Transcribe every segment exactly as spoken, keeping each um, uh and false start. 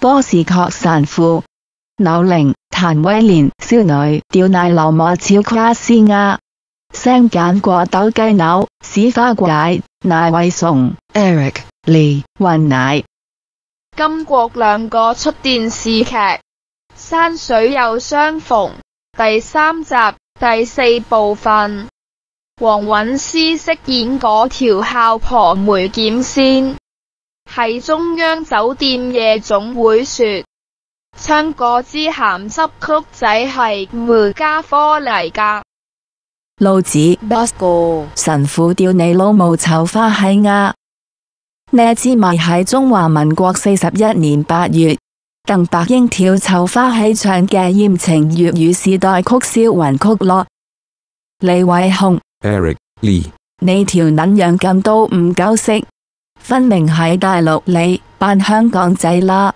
波士確神父、柳玲、譚威廉少女吊奶流莫超夸斯亞、聲揀過鬥雞柳、屎花怪、賴偉松、Eric、Lee、雲奶。 金國兩個出電視劇《山水有相逢》第三集第四部分，黃韻詩飾演嗰條姣婆梅劍仙，喺中央酒店夜總會說，唱嗰支鹹濕曲仔係梅家科嚟㗎。 老子 Bosco 神父吊你老母臭花閪呀！呢支咪喺中華民國四十一年八月，鄧白英跳臭花閪唱嘅艷情粵語時代曲銷魂曲咯。李偉雄 Eric Lee， 你條撚樣咁都唔夠色，分明喺大陸你扮香港仔啦！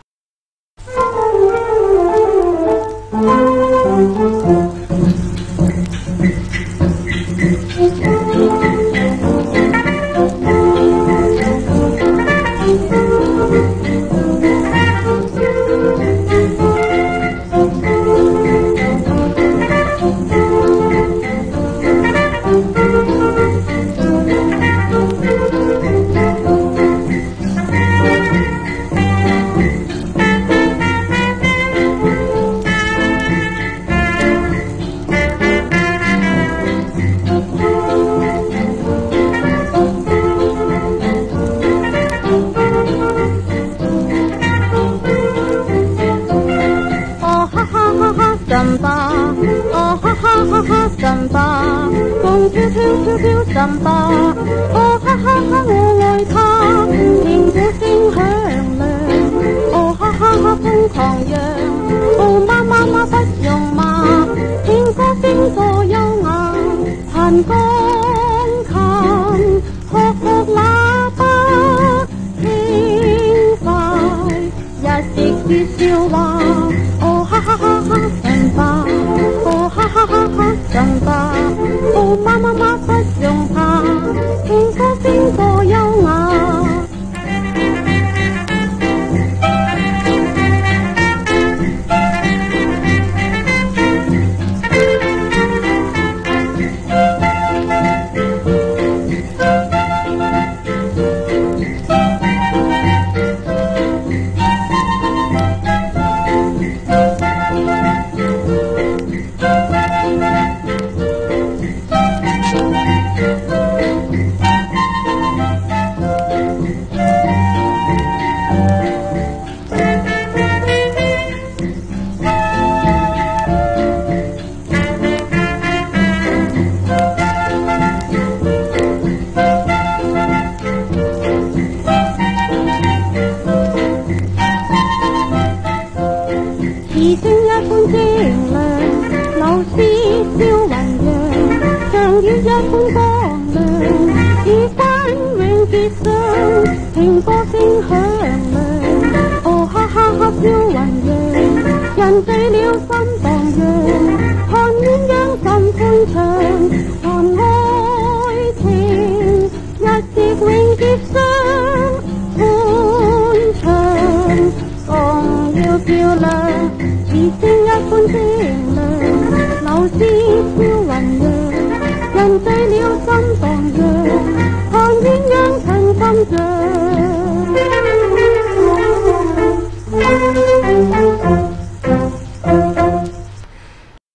神吧，哦哈哈哈哈神吧，共跳跳跳跳神吧，哦哈哈哈我愛他，天鼓聲響亮，哦哈哈哈瘋狂揚，哦媽媽媽不用罵，聽歌聲多優雅，彈鋼琴，學學喇叭，輕快，日食說笑話，哦哈哈哈哈。哦哈哈哈哈神吧，哦媽媽媽不用怕，聽歌